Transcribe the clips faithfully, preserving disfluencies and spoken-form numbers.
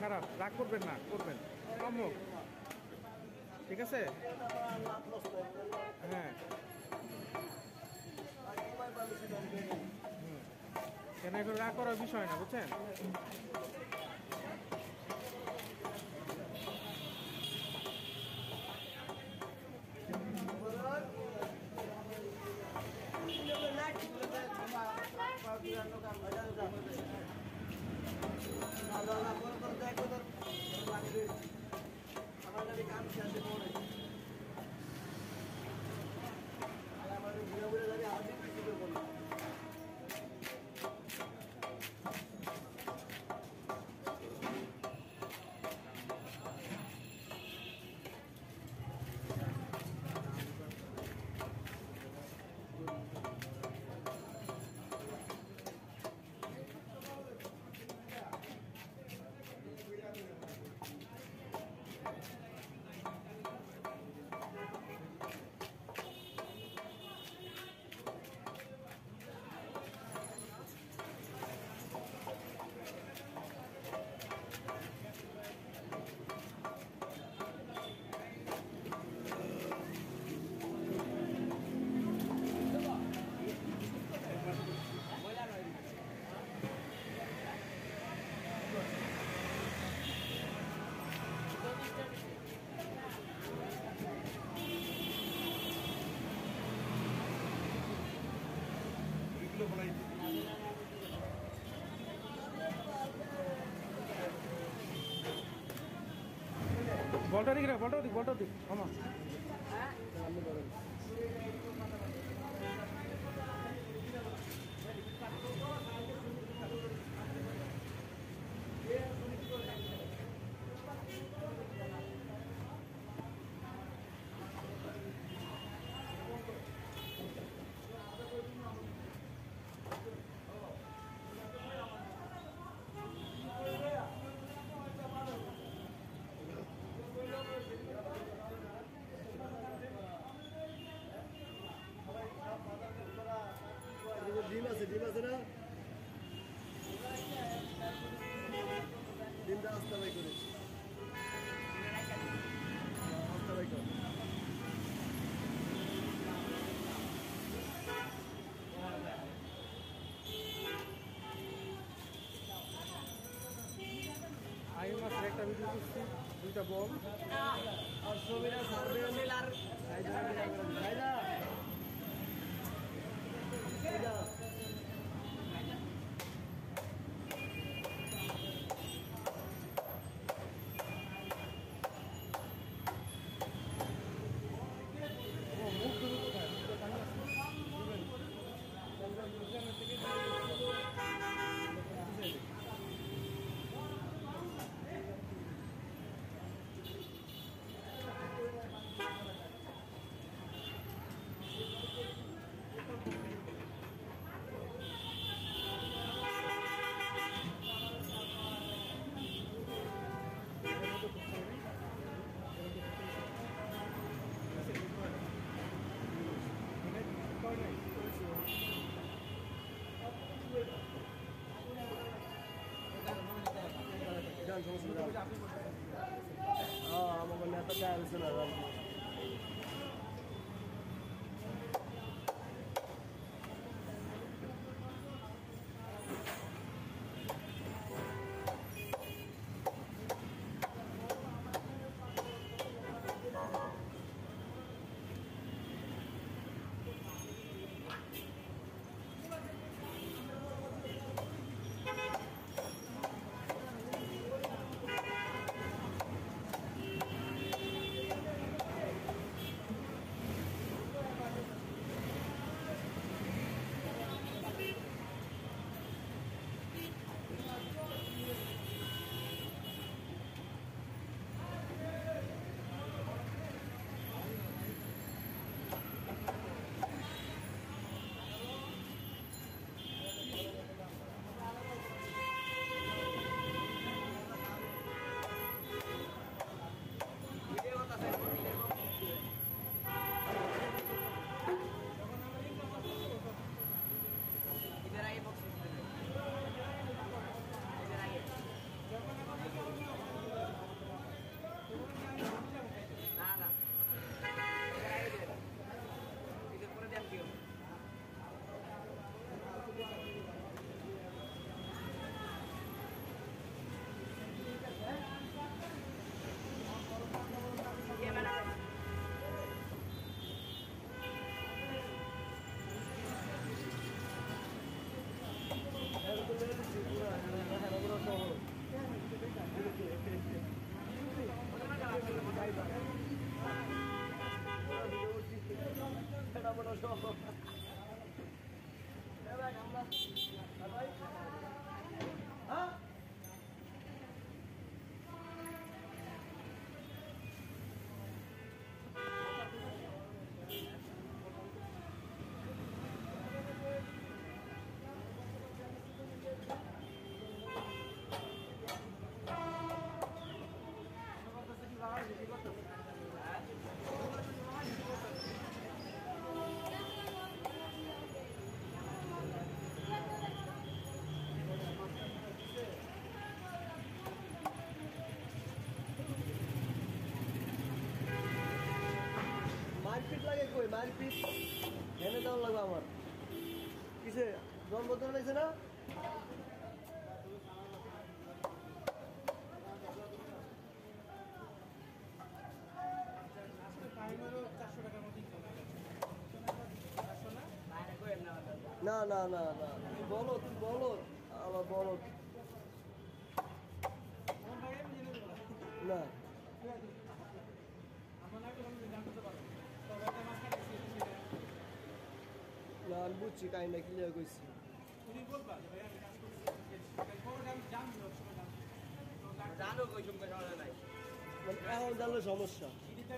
খারাপ, রাগ করবেন না, করবেন সম্মুখ, ঠিক আছে? হ্যাঁ কেন এখন রাগ করার বিষয় না, বুঝছেন? বলটা দিক রে, বলটা দিক, বলটা দিক আমা ডিম আছে, ডিম আছে না? ডিমটা আস্তা বাই করে আস্তা বাই করে আই মাছ একটা ভিডিও করছি, দুইটা বল আর ছবিটা সার্ভে মিলার খাইদা খাইদা খাইদা আমাকে নেতা চায় না মারপিট লাগে কই মারপিট এনে দেওয়া লাগবে আমার কিসে জন্মদিন লাগছে না না না না না তুমি বলো তুমি বলো আমার বলো না না আমি বুঝছি কাহিনা ক্লিয়ার করছি এখন জানলে সমস্যা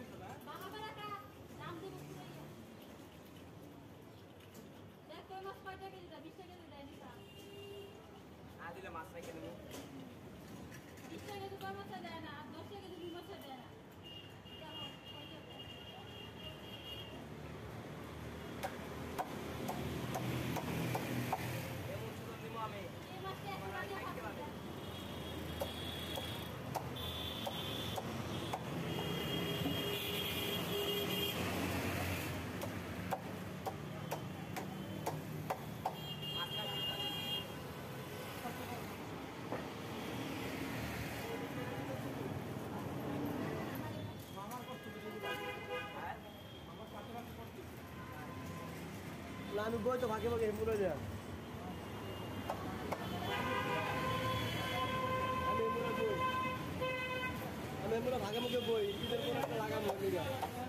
না আমি বই তো ভাগে ভাগে মনে যায় আমি এমন বই আমি এমন ভাগে ভাগে বই ঈদের পর একটা লাগাবো লিগা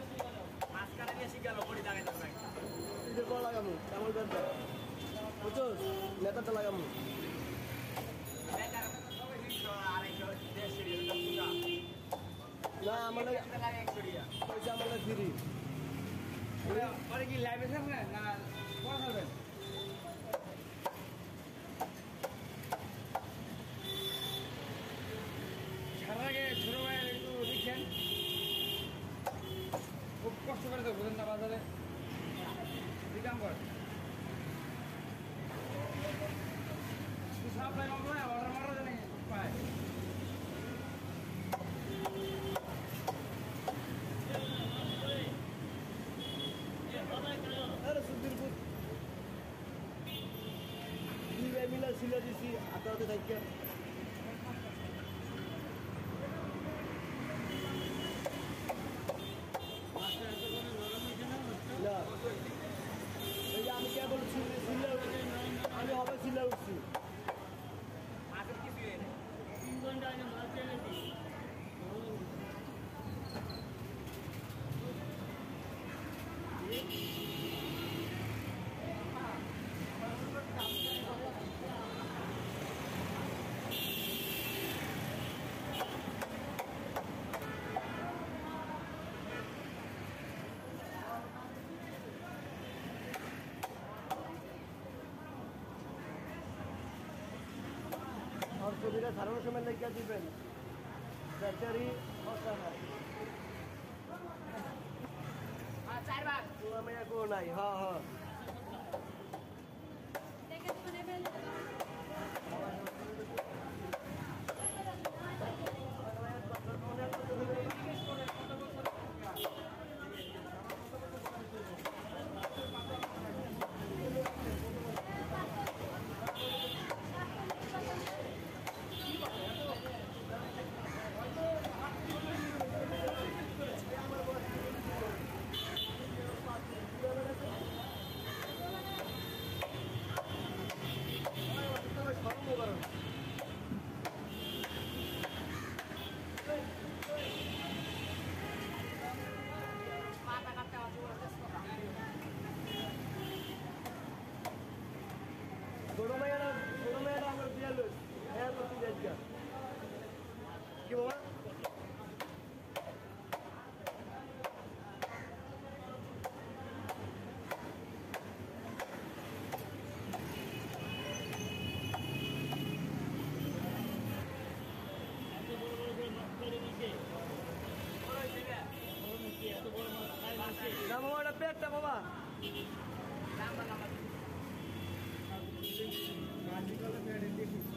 ঈদের পর লাগাবো কেমন করতে বুঝছো নেতাটা লাগাবো না আমার পয়সা আমার ফ্রি পরে কি লাইভে থাকবেন না পরে থাকবেন ছাড়ার আগে ছোট ভাই একটু লিখছেন খুব কষ্ট করে তো বুঝেন না বাজারে দিকাম কর সাপ্লাই কম হয় অর্ডার মারা জানি পায় আরে সুন্দরপুর দুই ভাই মিলা সিলা দিছি হাতে হাতে থাকি না এই যে আমি কেবল সিলা আমি হবে সিলা উঠছি তিন ঘন্টা আগে মাছ এনেছি और सुविधा सारों समय लग गया दीपेन सर्जरी और सब हाँ चार बार पूरा मेरा को नहीं हाँ हाँ একটা বাবা গাজী কলেজ